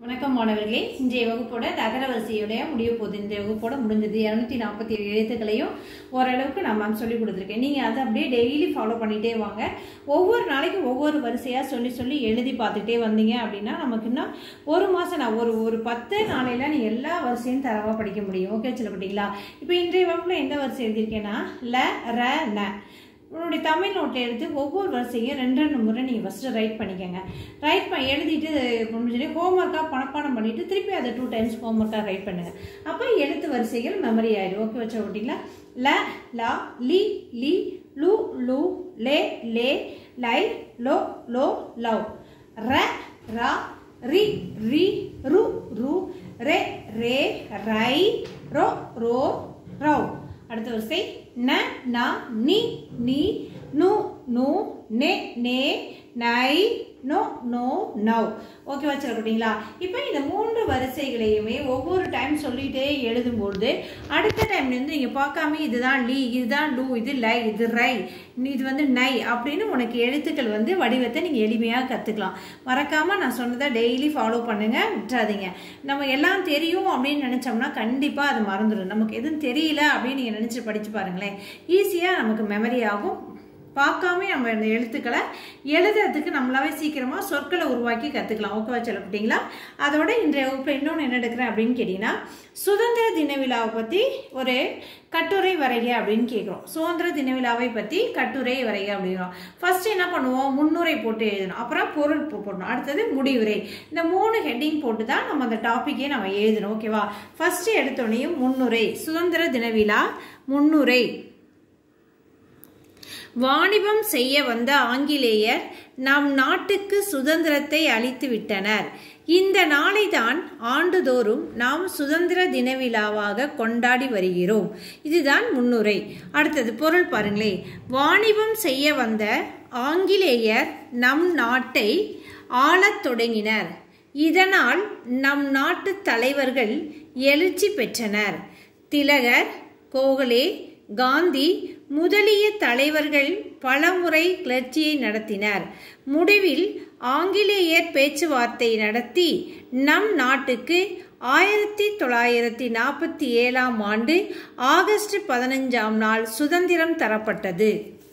வணக்கம் மாணவர்களே, இன்றைய வகுப்போட தகர வரிசையோட முடிய போகுது. இந்த வகுப்போட முடிஞ்சது 247 எழுத்துக்களையும் ஓரளவுக்கு நான் சொல்லி கொடுத்துருக்கேன். நீங்கள் அதை அப்படியே டெய்லி ஃபாலோ பண்ணிகிட்டே வாங்க. ஒவ்வொரு நாளைக்கும் ஒவ்வொரு வரிசையாக சொல்லி எழுதி பார்த்துட்டே வந்தீங்க அப்படின்னா நமக்கு இன்னும் ஒரு மாதம் நான் ஒரு 10 நாளையில் நீங்கள் எல்லா வரிசையும் தரவாக படிக்க முடியும். ஓகே சொல்லப்பட்டீங்களா? இப்போ இன்றைய வகுப்பில் எந்த வரிசை எழுதியிருக்கேன்னா ல ர ந. உன்னுடைய தமிழ் நோட்டில் எடுத்து ஒவ்வொரு வரிசையும் 2 முறை நீங்கள் ஃபஸ்ட்டு ரைட் பண்ணிக்கோங்க. எழுதிட்டு முடிஞ்சு ஹோம்ஒர்க்காக பணப்பாடம் பண்ணிவிட்டு திருப்பி அதை 2 டைம்ஸ் ஹோம்ஒர்க்காக ரைட் பண்ணுங்கள். அப்போ எழுத்து வரிசைகள் மெமரி ஆயிடும். ஓகே வச்ச ஓட்டிங்களா? ல லா லி லி லு லு லே லே லை லோ லோ லவ். ர ரா ரி ரி ரு ரு ரே ரே ரை ரோ ரோ ரவ். அடுத்த வரிசை ந நா நி நீ நு நு நே நே நை நோ நோ நவ். ஓகே வச்சிருக்கீங்களா? இப்போ இந்த 3 வரிசைகளையுமே ஒவ்வொரு டைம் சொல்லிட்டே எழுதும்போது அடுத்த டைம்லேருந்து நீங்கள் பார்க்காம இதுதான் லீ, இதுதான் லூ, இது லை, இது ரை, இது நை அப்படின்னு உனக்கு எழுத்துக்கள் வடிவத்தை நீங்கள் எளிமையாக கற்றுக்கலாம். மறக்காமல் நான் சொன்னதை டெய்லி ஃபாலோ பண்ணுங்கள், விட்டுறாதீங்க. நம்ம எல்லாம் தெரியும் அப்படின்னு நினச்சோம்னா கண்டிப்பாக அது மறந்துடும். நமக்கு எதுவும் தெரியல அப்படின்னு நீங்கள் நினச்சி படித்து பாருங்களேன், ஈஸியாக நமக்கு மெமரி ஆகும். பார்க்காம நம்ம இந்த எழுத்துக்களை எழுதுறதுக்கு நம்மளாவே சீக்கிரமாக சொற்களை உருவாக்கி கற்றுக்கலாம். ஓகேவா சொல்லப்பட்டீங்களா? அதோட இன்றைய வகுப்பில் இன்னொன்று என்ன எடுக்கிறேன் அப்படின்னு கேட்டிங்கன்னா, சுதந்திர தின விழாவை பற்றி ஒரு கட்டுரை வரைக அப்படின்னு கேட்குறோம். சுதந்திர தின விழாவை பற்றி கட்டுரை வரைக அப்படிங்கிறோம். ஃபர்ஸ்ட் என்ன பண்ணுவோம்? முன்னுரை போட்டு எழுதணும், அப்புறம் பொருள் போடணும், அடுத்தது முடிவுரை. இந்த 3 ஹெட்டிங் போட்டு தான் நம்ம அந்த டாப்பிக்கே நம்ம எழுதணும். ஓகேவா? ஃபர்ஸ்ட் எடுத்தோடனையும் முன்னுரை. சுதந்திர தின விழா முன்னுரை. வாணிபம் செய்ய வந்த ஆங்கிலேயர் நம் நாட்டுக்கு சுதந்திரத்தை அளித்து விட்டனர். இந்த நாளை தான் ஆண்டுதோறும் நாம் சுதந்திர தின விழாவாக கொண்டாடி வருகிறோம். இதுதான் முன்னுரை. அடுத்தது பொருள் பாருங்களே. வாணிபம் செய்ய வந்த ஆங்கிலேயர் நம் நாட்டை ஆளத் தொடங்கினர். இதனால் நம் நாட்டு தலைவர்கள் எழுச்சி பெற்றனர். திலகர், கோகலே, காந்தி முதலிய தலைவர்கள் பலமுறை கிளர்ச்சியை நடத்தினர். முடிவில் ஆங்கிலேயர் பேச்சுவார்த்தை நடத்தி நம் நாட்டுக்கு 1947 ஆண்டு ஆகஸ்ட் 15ஆம் நாள் சுதந்திரம் தரப்பட்டது.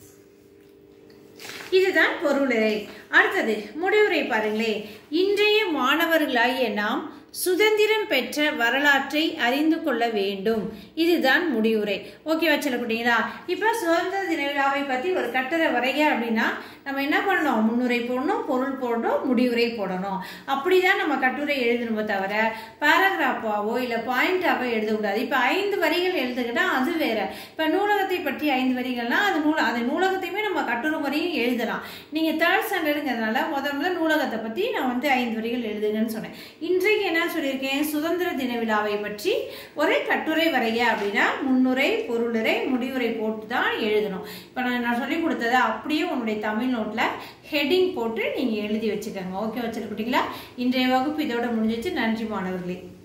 இதுதான் பொருளுரை. அடுத்தது முடிவுரை பாருங்களே. இன்றைய மாணவர்களாகிய நாம் சுதந்திரம் பெற்ற வரலாற்றை அறிந்து கொள்ள வேண்டும். இதுதான் முடிவுரை. ஓகேவா சொல்லப்பட்டீங்களா? இப்போ சுதந்திர தின விழாவை பற்றி ஒரு கட்டுரை வரைக அப்படின்னா நம்ம என்ன பண்ணணும்? முன்னுரை போடணும், பொருள் போடணும், முடிவுரை போடணும். அப்படிதான் நம்ம கட்டுரை எழுதணுமோ தவிர பேராகிராஃபாவோ இல்லை பாயிண்டாவோ எழுதக்கூடாது. இப்போ 5 வரிகள் எழுதுகிட்டா அது வேற. இப்போ நூலகத்தை பற்றி 5 வரிகள்னா அது நூலகத்தையுமே நம்ம கட்டுரை வரையும் எழுதலாம். நீங்கள் 3rd ஸ்டாண்டர்டுங்கிறதுனால முதல்ல நூலகத்தை பற்றி நான் 5 வரிகள் எழுதுங்கன்னு சொன்னேன். இன்றைக்கு என்ன சொல்லியிருக்கேன்? சுதந்திர தின விழாவை பற்றி ஒரு கட்டுரை வரைய அப்படின்னா முன்னுரை, பொருளுரை, முடிவுரை போட்டு தான் எழுதணும். இப்போ நான் சொல்லி கொடுத்ததை அப்படியே உன்னுடைய தமிழ் நோட்டில் ஹெட்டிங் போட்டு நீங்கள் எழுதி வச்சுக்கோங்க. ஓகே வச்சுருக்கீங்களா? இன்றைய வகுப்பு இதோட முடிஞ்சிச்சு. நன்றி மாணவர்களே.